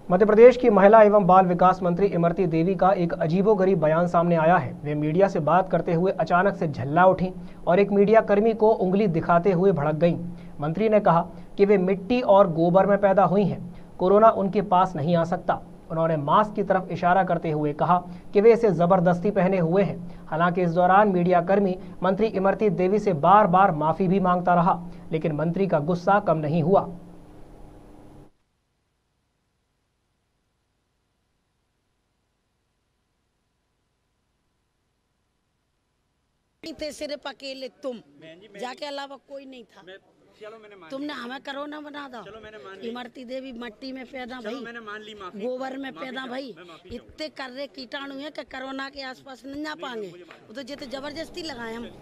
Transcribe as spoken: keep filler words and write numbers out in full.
मध्य प्रदेश की महिला एवं बाल विकास मंत्री इमरती देवी का एक अजीबोगरीब बयान सामने आया है। वे मीडिया से बात करते हुए अचानक से झल्ला उठी और एक मीडिया कर्मी को उंगली दिखाते हुए भड़क गईं। मंत्री ने कहा कि वे मिट्टी और गोबर में पैदा हुई हैं, कोरोना उनके पास नहीं आ सकता। उन्होंने मास्क की तरफ इशारा करते हुए कहा कि वे इसे जबरदस्ती पहने हुए हैं। हालांकि इस दौरान मीडिया कर्मी मंत्री इमरती देवी से बार बार माफी भी मांगता रहा, लेकिन मंत्री का गुस्सा कम नहीं हुआ। थे सिर्फ अकेले तुम, जाके अलावा कोई नहीं था। चलो मैंने मान तुमने हमें कोरोना बना दो। चलो मैंने मान ली। इमरती देवी मट्टी में पैदा भाई, मैंने मान ली माफी, गोबर में पैदा भाई, इतने कर रहे कीटाणु है कि कोरोना के आसपास नहीं जा पाएंगे। वो तो जितने जबरदस्ती लगाए हम।